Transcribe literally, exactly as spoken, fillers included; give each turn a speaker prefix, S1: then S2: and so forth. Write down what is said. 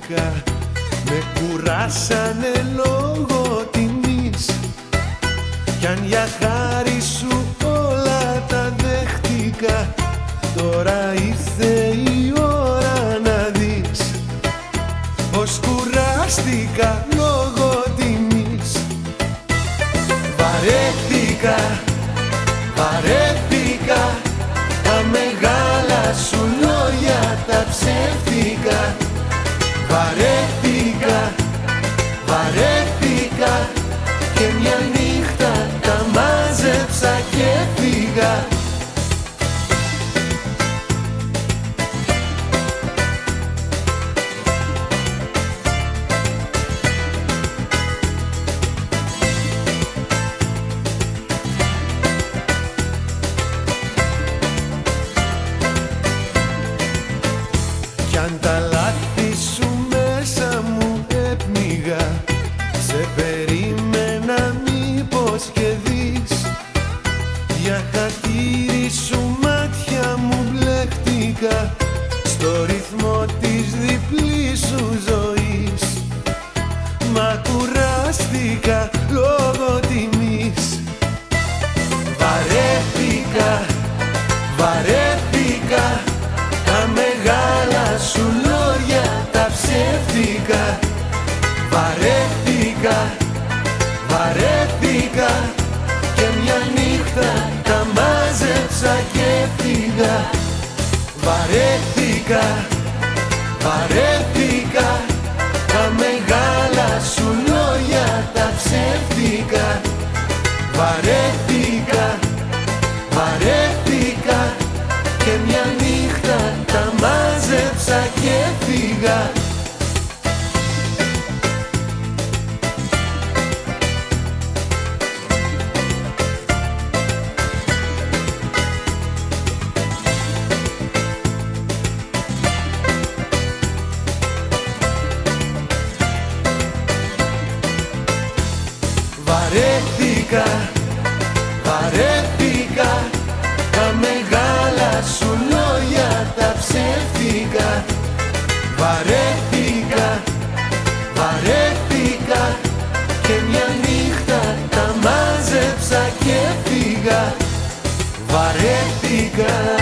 S1: Βαρέθηκα, με κουράσανε λόγω τιμής, κι αν για χάρη σου όλα τα δέχτηκα, τώρα ήρθε η ώρα να δεις πως κουράστηκα λόγω τιμής. Βαρέθηκα, βαρέθηκα τα μεγάλα σου λόγια τα ψεύτικα. Βαρέθηκα, βαρέθηκα και μια νύχτα τα μάζεψα και φύγα. Κι αν τα λάθη σου μέσα μου έπνιγα, σε περίμενα μήπως και δεις, για χατήρι σου μάτια μου μπλέχτηκα, στο ρυθμό της διπλής σου ζωής. Μα κουράστηκα λόγω τιμής. Βαρέθηκα, βαρέθηκα τα μεγάλα σου λόγια τα ψεύτικα. Βαρέθηκα, βαρέθηκα και μια νύχτα τα μάζεψα και φύγα. Βαρέθηκα, βαρέθηκα τα μεγάλα σου λόγια τα ψεύτικα. Βαρέθηκα, βαρέθηκα και μια νύχτα τα μάζεψα και φύγα. Βαρέθηκα, βαρέθηκα τα μεγάλα σου λόγια τα ψεύτικα. Βαρέθηκα, βαρέθηκα και μια νύχτα τα μάζεψα και φύγα. Βαρέθηκα.